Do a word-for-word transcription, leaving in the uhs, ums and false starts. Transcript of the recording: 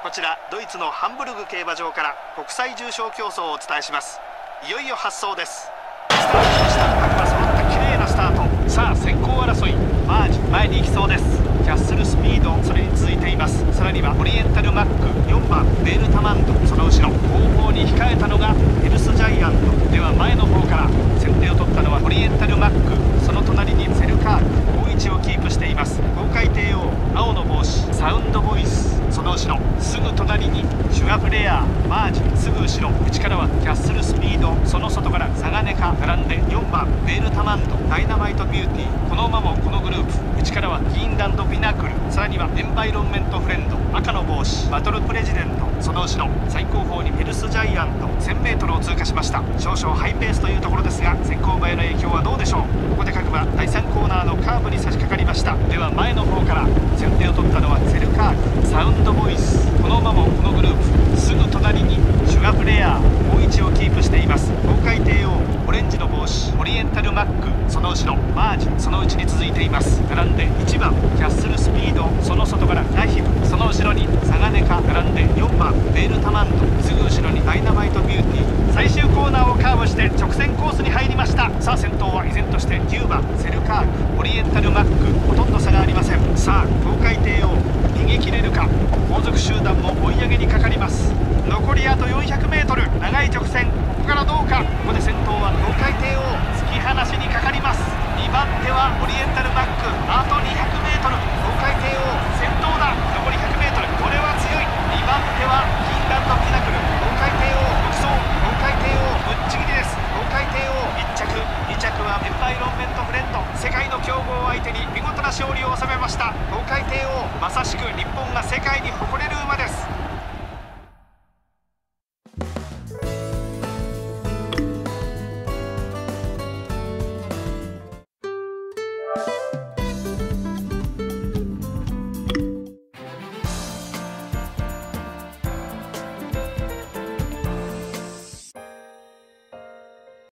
こちらドイツのハンブルグ競馬場から国際重賞競争をお伝えします。いよいよ発走です。スタートしました。各馬揃った綺麗なスタート。さあ先行争い、マージ前に行きそうです。キャッスルスピードそれに続いています。さらにはオリエンタルマック、よんばんベールタマンド、その後ろ後方に控えたのがヘルスジャイアント。では前の方から先手を取ったのはオリエンタルマック、その隣にセルカール、好位置をキープしています。豪快帝王、青の帽子サウンドボイス、その後ろすぐ隣にシュガフレア、マージ、すぐ後ろ内からはキャッスルスピード、その外からサガネカ並んでよんばんベールタマンド、ダイナマイトビューティー、この馬もこのグループ内からはギーンランドピナクル、さらにはエンバイロンメントフレンド、赤の帽子バトルプレジデント、その後ろ最後方にヘルスジャイアント せんメートル を通過しました。少々ハイペースというところですが先行馬への影響はどうでしょう。ここで各馬だいさんコーナーのカーブに差し掛かりました。では前の方から先手を取ったのはセルカール、サウンドボイス、この馬もこのグループすぐ隣にシュガフレア、好位置をキープしています。豪快帝王、オレンジの帽子オリエンタルマック、その後ろマージ、そのうちに続いています。並んでいちばんキャッスルスピード、その外からラヒム、その後ろにサガネカ並んでよんばんベールタマンド、すぐ後ろにダイナマイトビューティー。最終コーナーをカーブして直線コースに入りました。さあ先頭は依然としてきゅうばんセルカール、オリエンタルマック、ほとんど差がありません。さあ豪快帝王逃げ切れるか。後続集団も追い上げにかかります。残りあと よんひゃくメートル、 長い直線、ここからどうか。ここで先頭は豪快帝王突き放しにかかります。にばん手はオリエンタルマック、あと にひゃくメートル、 豪快帝王先頭だ。残り ひゃくメートル、 これは強い。にばん手はキーンランドピナクル、豪快帝王独走、豪快帝王ぶっちぎりです。豪快帝王いっちゃく、にちゃくはエンバイロンメントフレンド、世界の強豪を相手に見事な勝利を収めました。豪快帝王まさしく日本が世界に誇れる馬です。